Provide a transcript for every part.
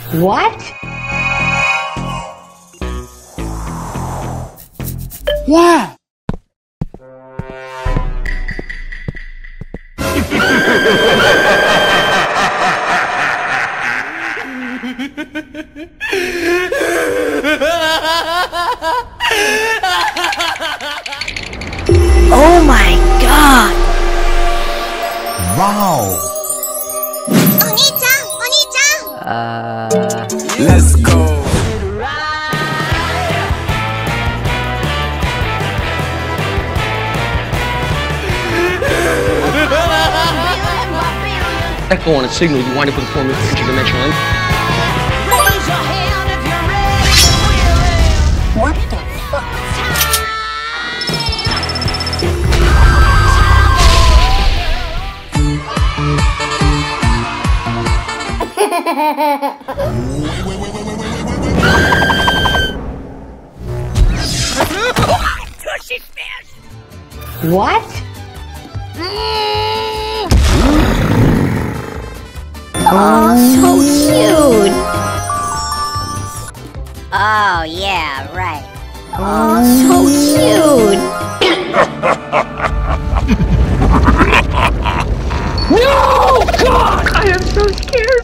What? Yeah. Oh my god! Wow! Let's go! Echo on a signal, you wind up with a form of interdimensional link. Raise your hand if you're ready. What the fuck? Tushy smash! What? Oh, so cute! Oh, yeah, right. Oh, so cute! No! God! I am so scared!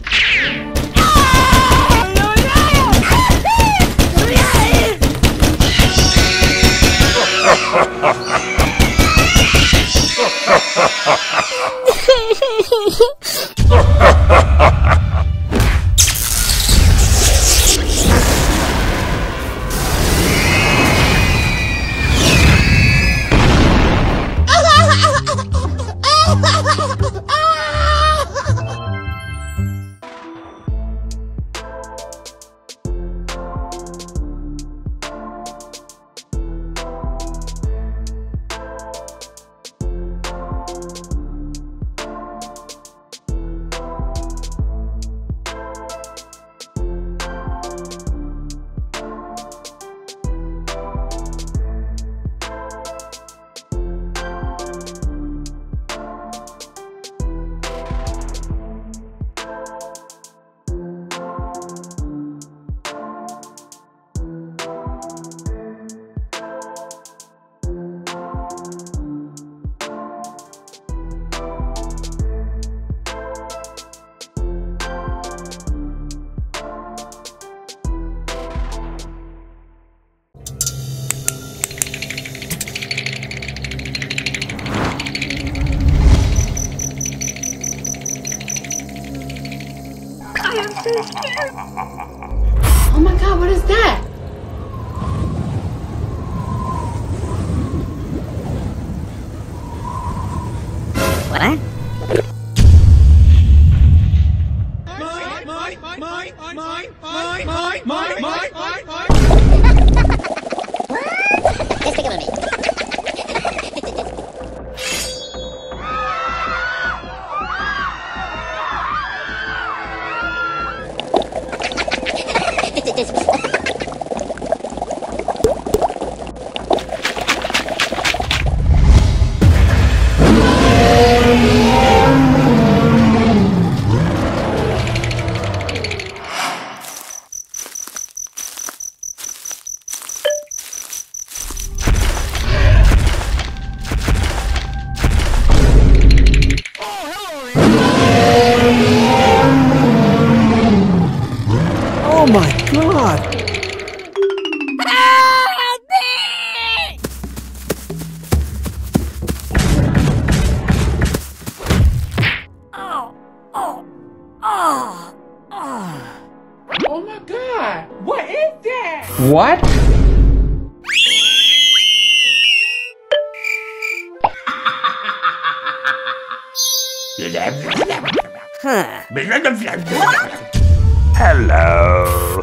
Oh my god, what is that? What? Let's take a movie. Oh my god! Oh my god, what is that? What? Hello!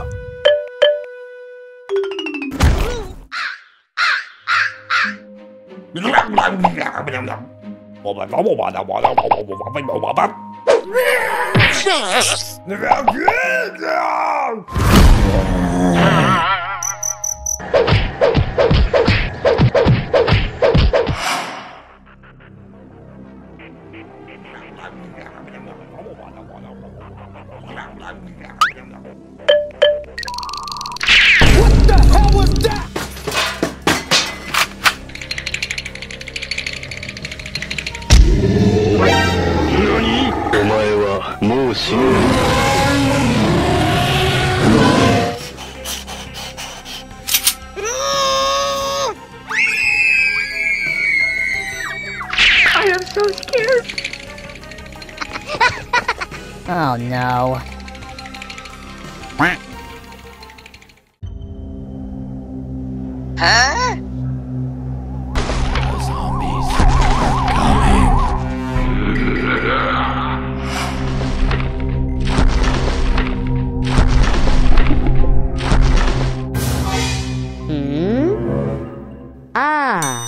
What the hell was that? お前はもう死ぬ。 I am so scared. Oh no. Huh? Ah.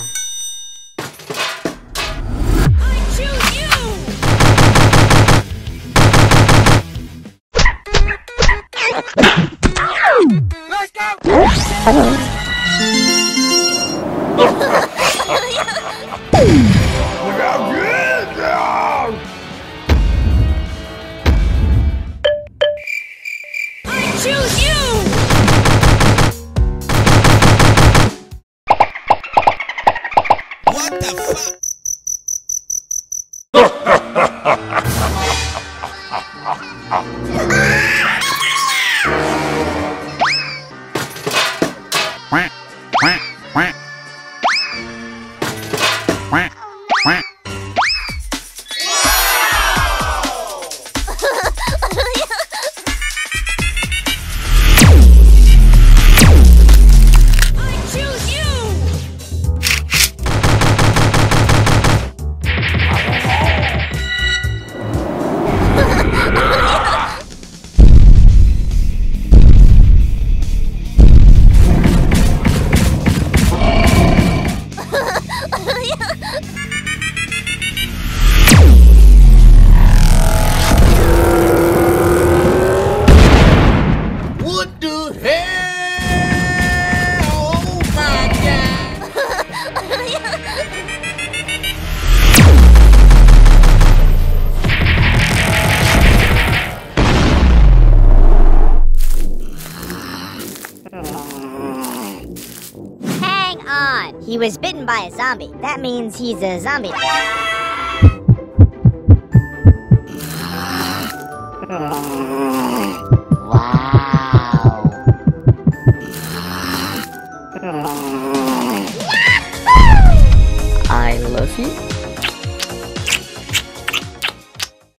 Hang on. He was bitten by a zombie. That means he's a zombie.